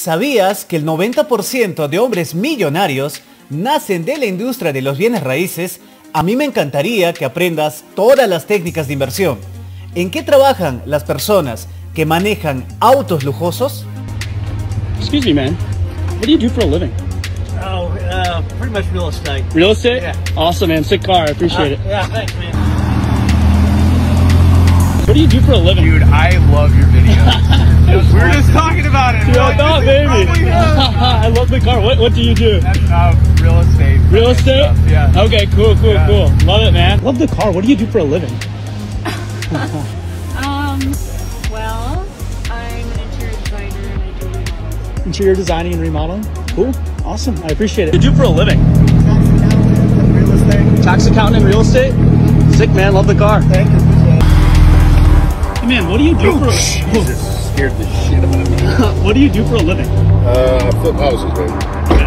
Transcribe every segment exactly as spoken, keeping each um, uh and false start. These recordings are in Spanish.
¿Sabías que el noventa por ciento de hombres millonarios nacen de la industria de los bienes raíces? A mí me encantaría que aprendas todas las técnicas de inversión. ¿En qué trabajan las personas que manejan autos lujosos? Excuse me, man. What do you do for a living? Oh, uh, pretty much real estate. Real estate? Yeah. Awesome, man. Sick car. I appreciate Uh, it. Yeah, thanks, man. What do you do for a living? Dude, I love your videos. We were just talking about it. Dude, We're I like, thought, this is baby. probably him. I love the car. What, what do you do? That's uh, real estate. Real estate? Stuff, yeah. Okay, cool, cool, Yeah. cool. Love it, man. Love the car. What do you do for a living? Um, well, I'm an interior designer and I do remodels. Interior designing and remodeling. Cool. Awesome. I appreciate it. What do you do for a living? Real estate. Tax accountant and real estate? Sick, man. Love the car. Thank you. Hey, man, what do you do for a Jesus, scared the shit out of me. What do you do for a living? Uh, flip houses, baby. Okay.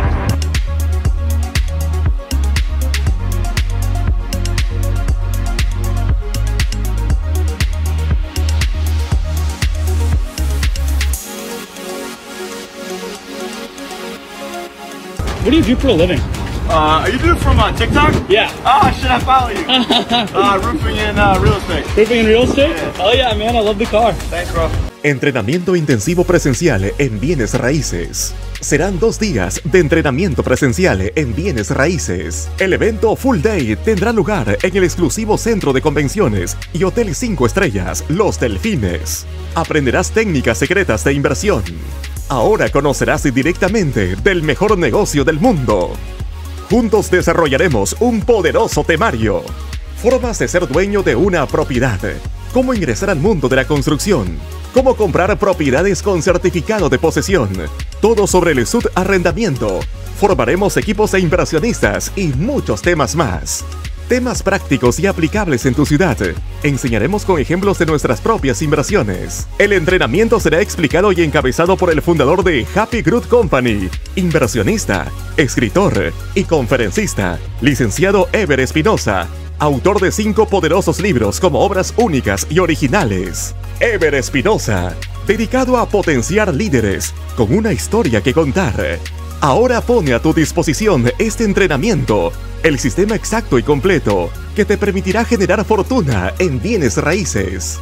What do you do for a living? Uh, are you dude from uh, TikTok? Yeah. Oh, shit, I follow you. uh, roofing and uh, real estate. Roofing and real estate? Oh yeah, man, I love the car. Thanks, bro. Entrenamiento intensivo presencial en bienes raíces. Serán dos días de entrenamiento presencial en bienes raíces. El evento Full Day tendrá lugar en el exclusivo Centro de Convenciones y Hotel cinco Estrellas Los Delfines. Aprenderás técnicas secretas de inversión. Ahora conocerás directamente del mejor negocio del mundo. Juntos desarrollaremos un poderoso temario. Formas de ser dueño de una propiedad. Cómo ingresar al mundo de la construcción. Cómo comprar propiedades con certificado de posesión. Todo sobre el subarrendamiento. Formaremos equipos de inversionistas y muchos temas más. Temas prácticos y aplicables en tu ciudad. Enseñaremos con ejemplos de nuestras propias inversiones. El entrenamiento será explicado y encabezado por el fundador de Happy Group Company, inversionista, escritor y conferencista, licenciado Ever Espinosa, autor de cinco poderosos libros como obras únicas y originales. Ever Espinosa, dedicado a potenciar líderes con una historia que contar. Ahora pone a tu disposición este entrenamiento, el sistema exacto y completo que te permitirá generar fortuna en bienes raíces.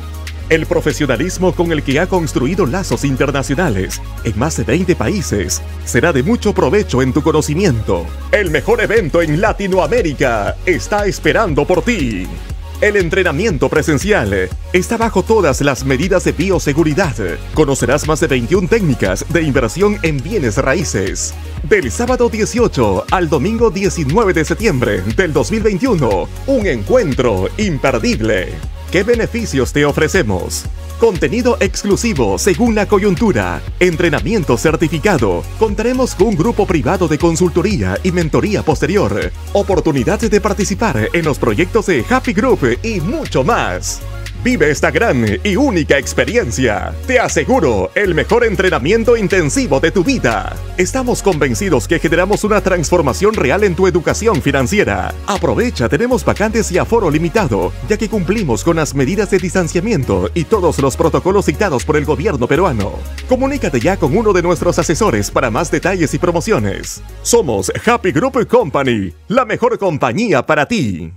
El profesionalismo con el que ha construido lazos internacionales en más de veinte países será de mucho provecho en tu conocimiento. El mejor evento en Latinoamérica está esperando por ti. El entrenamiento presencial está bajo todas las medidas de bioseguridad. Conocerás más de veintiuna técnicas de inversión en bienes raíces. Del sábado dieciocho al domingo diecinueve de septiembre del dos mil veintiuno, un encuentro imperdible. ¿Qué beneficios te ofrecemos? Contenido exclusivo según la coyuntura, entrenamiento certificado, contaremos con un grupo privado de consultoría y mentoría posterior, oportunidad de participar en los proyectos de Happy Group y mucho más. Vive esta gran y única experiencia. Te aseguro el mejor entrenamiento intensivo de tu vida. Estamos convencidos que generamos una transformación real en tu educación financiera. Aprovecha, tenemos vacantes y aforo limitado, ya que cumplimos con las medidas de distanciamiento y todos los protocolos dictados por el gobierno peruano. Comunícate ya con uno de nuestros asesores para más detalles y promociones. Somos Happy Group Company, la mejor compañía para ti.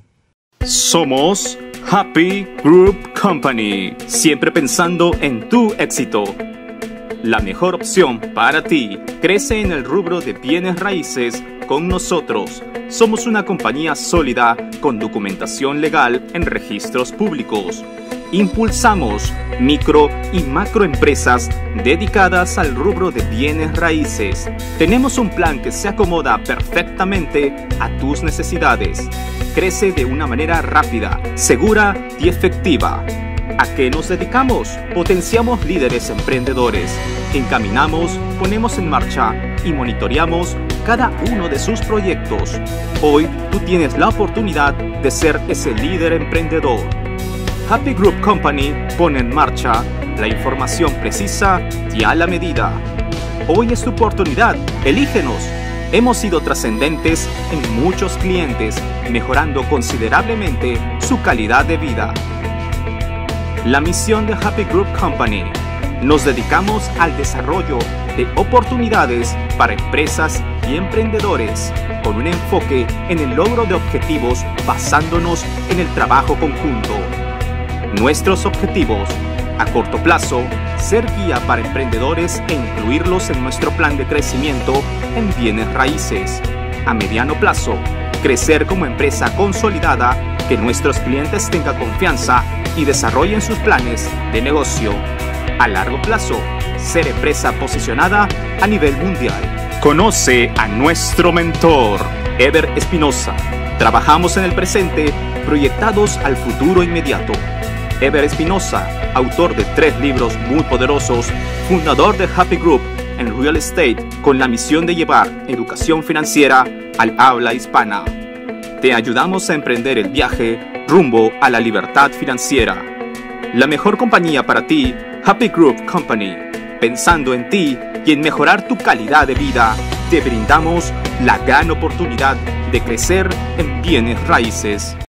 Somos Happy Group Company, siempre pensando en tu éxito. La mejor opción para ti. Crece en el rubro de bienes raíces con nosotros. Somos una compañía sólida con documentación legal en registros públicos. Impulsamos micro y macroempresas dedicadas al rubro de bienes raíces. Tenemos un plan que se acomoda perfectamente a tus necesidades. Crece de una manera rápida, segura y efectiva. ¿A qué nos dedicamos? Potenciamos líderes emprendedores. Encaminamos, ponemos en marcha y monitoreamos cada uno de sus proyectos. Hoy tú tienes la oportunidad de ser ese líder emprendedor. Happy Group Company pone en marcha la información precisa y a la medida. Hoy es tu oportunidad, elígenos. Hemos sido trascendentes en muchos clientes, mejorando considerablemente su calidad de vida. La misión de Happy Group Company: nos dedicamos al desarrollo de oportunidades para empresas y emprendedores, con un enfoque en el logro de objetivos basándonos en el trabajo conjunto. Nuestros objetivos: a corto plazo, ser guía para emprendedores e incluirlos en nuestro plan de crecimiento en bienes raíces. A mediano plazo, crecer como empresa consolidada, que nuestros clientes tengan confianza y desarrollen sus planes de negocio. A largo plazo, ser empresa posicionada a nivel mundial. Conoce a nuestro mentor, Ever Espinosa. Trabajamos en el presente, proyectados al futuro inmediato. Ever Espinosa, autor de tres libros muy poderosos, fundador de Happy Group en Real Estate, con la misión de llevar educación financiera al habla hispana. Te ayudamos a emprender el viaje rumbo a la libertad financiera. La mejor compañía para ti, Happy Group Company. Pensando en ti y en mejorar tu calidad de vida, te brindamos la gran oportunidad de crecer en bienes raíces.